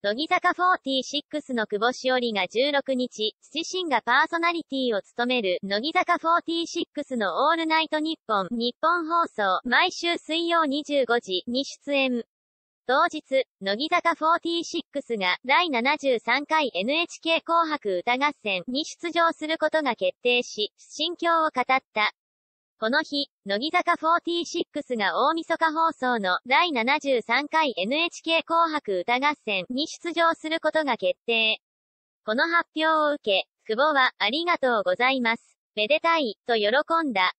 乃木坂46の久保しおりが16日、自身がパーソナリティを務める、乃木坂46のオールナイトニッポン、日本放送、毎週水曜25時に出演。当日、乃木坂46が第73回 NHK 紅白歌合戦に出場することが決定し、心境を語った。この日、乃木坂46が大晦日放送の第73回 NHK 紅白歌合戦に出場することが決定。この発表を受け、久保は、ありがとうございます。めでたい、と喜んだ。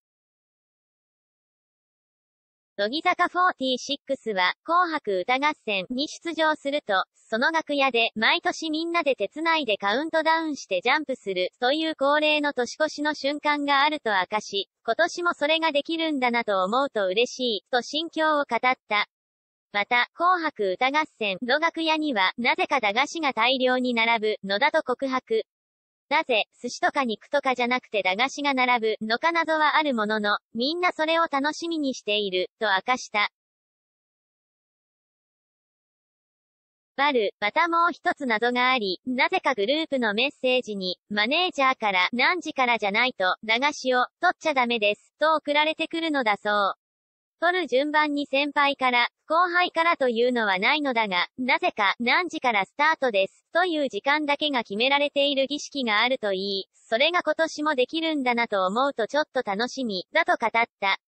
乃木坂46は、紅白歌合戦に出場すると、その楽屋で、毎年みんなで手繋いでカウントダウンしてジャンプする、という恒例の年越しの瞬間があると明かし、今年もそれができるんだなと思うと嬉しい、と心境を語った。また、紅白歌合戦の楽屋には、なぜか駄菓子が大量に並ぶ、のだと告白。なぜ、寿司とか肉とかじゃなくて駄菓子が並ぶのか謎はあるものの、みんなそれを楽しみにしている、と明かした。またもう一つ謎があり、なぜかグループのメッセージに、マネージャーから、何時からじゃないと、駄菓子を、取っちゃダメです、と送られてくるのだそう。取る順番に先輩から、後輩からというのはないのだが、なぜか、何時からスタートです、という時間だけが決められている儀式があるといい、それが今年もできるんだなと思うとちょっと楽しみ、だと語った。